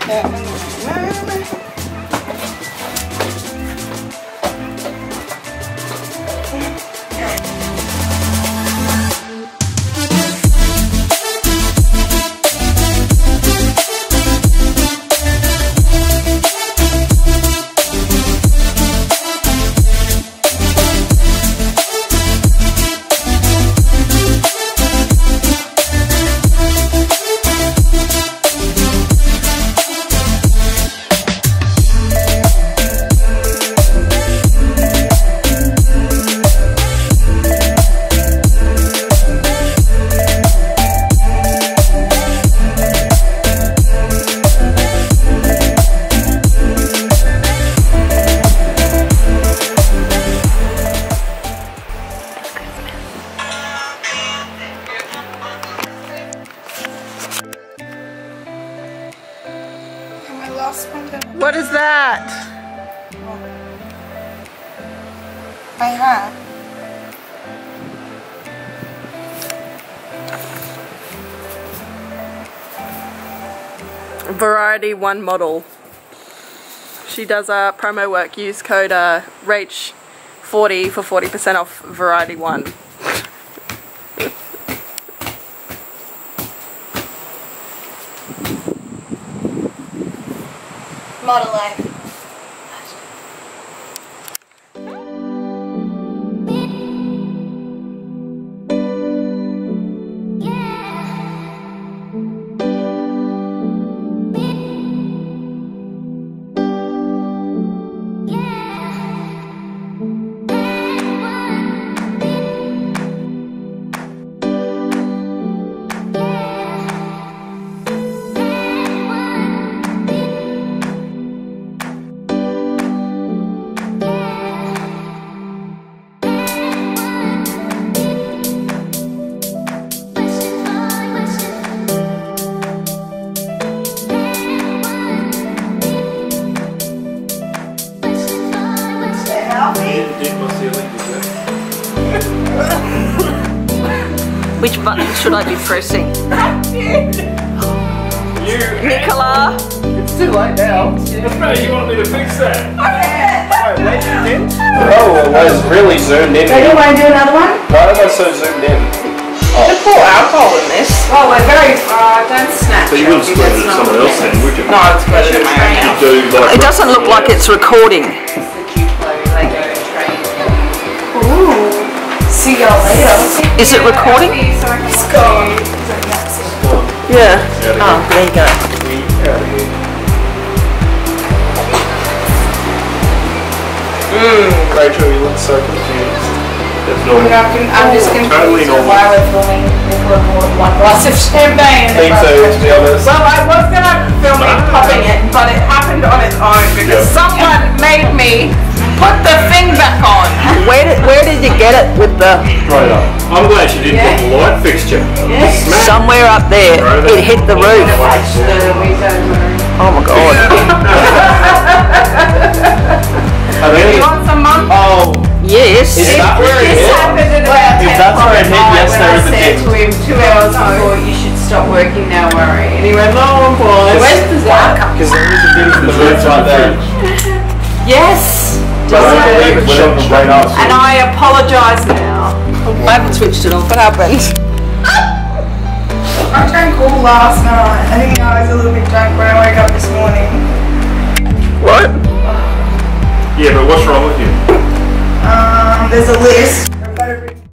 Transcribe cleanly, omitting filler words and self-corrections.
What is that? I have. Variety One model. She does a promo work. Use code RACH40 for 40% off Variety One. Model life. Which button should I be pressing? Nicola! It's too late now. No, you want me to fix that? Wait, let you in? Oh, well, it's really zoomed in. Do you want to do another one? No, that's so zoomed in. There's pour alcohol in this. Oh, we're very don't snatch. So you wouldn't split it with someone else then, would you? No, it's better than my own. You do like It doesn't look like it's recording. Ooh. See y'all later. Is it recording? It's gone. Yeah. Oh, there you go. Rachel, you look so confused. That's normal. I'm just confused Totally with normal. why we're filming with one glass of champagne. Me too, to be honest. Well, I was gonna film it popping it, but it happened on its own because someone made me put the thing back on. Where did you get it with the? Straight up. I'm glad she didn't put the light fixture. Smack. Somewhere up there, it hit the roof. Oh my god. You want some, Mum? Oh, Yes. is that where it hit? Happened at about If that's where it hit, yes, there is a I said dip. to him 2 hours before, you should stop working now, worry. And he went, no, boy. Where's the Zach? Because there is a dip in the roof right there. Yes. I don't believe it shot straight up. And I apologise now. I haven't switched it off. What happened? I drank all last night. I think I was a little bit drunk when I woke up this morning. What? Yeah, but what's wrong with you? There's a list.